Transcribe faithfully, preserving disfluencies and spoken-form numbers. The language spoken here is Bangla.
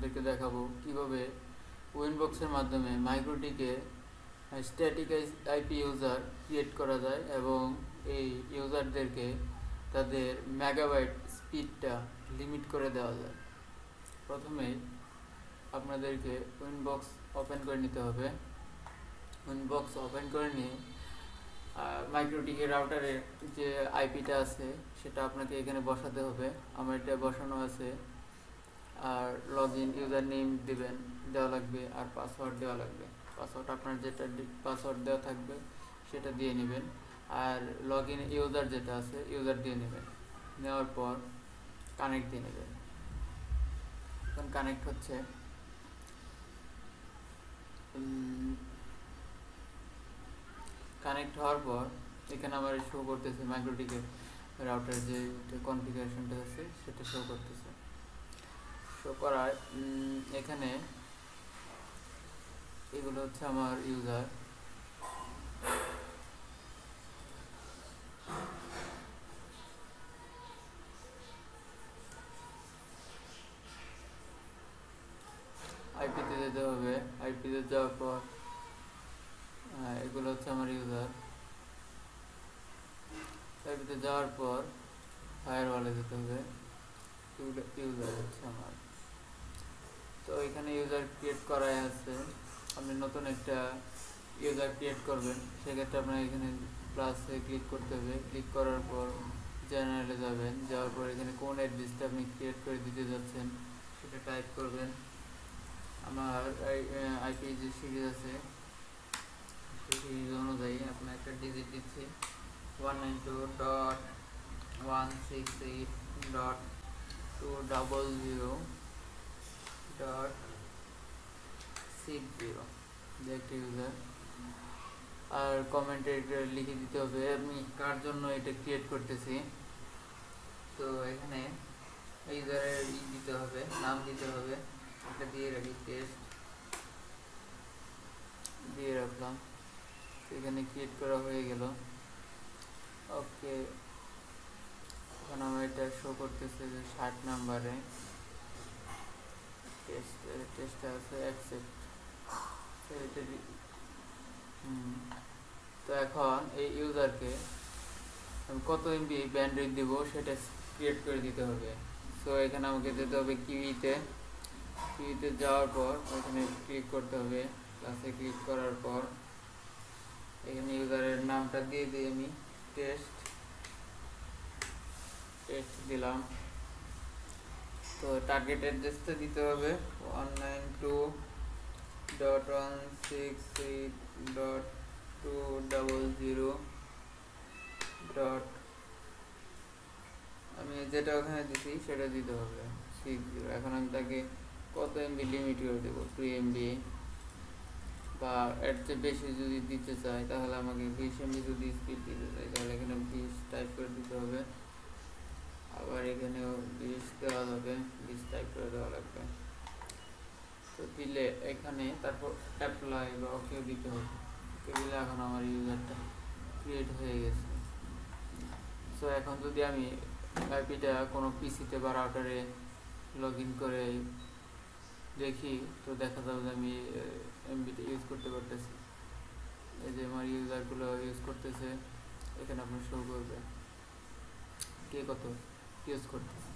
আপনাদেরকে দেখাবো কিভাবে উইনবক্সের মাধ্যমে মাইক্রোটিকে স্ট্যাটিক আইপি ইউজার ক্রিয়েট করা যায় এবং এই ইউজারদেরকে তাদের মেগাবাইট স্পিডটা লিমিট করে দেওয়া যায়। প্রথমে আপনাদেরকে উইনবক্স ওপেন করে নিতে হবে। উইনবক্স ওপেন করে নিয়ে মাইক্রোটিকের রাউটারের যে আইপিটা আছে সেটা আপনাকে এখানে বসাতে হবে। আমার এটা বসানো আছে। আর লগ ইন ইউজার নেম দেবেন, দেওয়া লাগবে, আর পাসওয়ার্ড দেওয়া লাগবে। পাসওয়ার্ড আপনার যেটা পাসওয়ার্ড দেওয়া থাকবে সেটা দিয়ে নেবেন। আর লগ ইন ইউজার যেটা আছে ইউজার দিয়ে নেবেন। নেওয়ার পর কানেক্ট দিয়ে নেবেন। এখন কানেক্ট হচ্ছে। কানেক্ট হওয়ার পর এখানে আমার শো করতেছে মাইক্রোটিকের রাউটার যে কনফিগারেশনটা আছে সেটা শো করতেছে। শো করার এখানে এগুলো হচ্ছে আমার ইউজার। আইপিতে যেতে হবে। আইপিতে যাওয়ার পর এগুলো হচ্ছে আমার ইউজার। আইপিতে যাওয়ার পর ফায়ারওয়ালে যেতে হবে। ইউজার হচ্ছে আমার। তো এখানে ইউজার ক্রিয়েট করাই আছে। আপনি নতুন একটা ইউজার ক্রিয়েট করবেন, সেক্ষেত্রে আপনার এখানে প্লাসে ক্লিক করতে হবে। ক্লিক করার পর জেনারেলে যাবেন। যাওয়ার পর এখানে কোন অ্যাড্রেসটা আপনি ক্রিয়েট করে দিতে যাচ্ছেন সেটা টাইপ করবেন। আমার আইপি যে সিরিজ আছে সেই সিরিজ অনুযায়ী আপনার একটা ডিজিট দিচ্ছি, one nine two dot one six eight dot two double zero dot six zero একটা ইউজার। আর কমেন্টে লিখে দিতে হবে আমি কার জন্য এটা ক্রিয়েট করতেছি। তো এখানে ইউজারের ই দিতে হবে, নাম দিতে হবে। এটা দিয়ে রাখি, টেস্ট দিয়ে রাখলাম। এখানে ক্রিয়েট করা হয়ে গেল। ওকে, এখন আমার এটা শো করতেছে যে ষাট নাম্বারে টেস্ট টেস্ট আছে অ্যাকসেপ্ট। তো এখন এই ইউজারকে আমি কত এমবি ব্যান্ডউইথ দিব সেটা ক্রিয়েট করে দিতে হবে। সো এখানে আমাকে যেতে হবে কিউইতে। কিউইতে যাওয়ার পর এখানে ক্লিক করতে হবে। প্লাসে ক্লিক করার পর এখানে ইউজারের নামটা দিয়ে দিই আমি, টেস্ট টেস্ট দিলাম। তো টার্গেট অ্যাড্রেসটা দিতে হবে one nine two dot one six eight dot two double zero dot আমি যেটা ওখানে দিছি সেটা দিতে হবে সিক্স জিরো। এখন আমি তাকে কত এমবি লিমিট করে দেবো, টু এমবি বা এর চেয়ে বেশি যদি দিতে চাই তাহলে আমাকে বিশ এমবি যদি স্পিড দিতে চাই তাহলে এখানে বিশ টাইপ করে দিতে হবে। আবার এখানেও বিশ দেওয়া যাবে, বিশ টাইপ করে দেওয়া লাগবে। তো দিলে এখানে তারপর অ্যাপ্লাই বা ওকে দিতে হবে। ওকে দিলে এখন আমার ইউজারটা ক্রিয়েট হয়ে গেছে। সো এখন যদি আমি আইপিটা কোনো পিসিতে বা রাউটারে লগ ইন করে দেখি তো দেখা যাবে যে আমি এমবিটা ইউজ করতে পারতেছি। এই যে আমার ইউজারগুলো ইউজ করতেছে, এখানে আপনার শো করবে কে কত ইউজ করতেছে।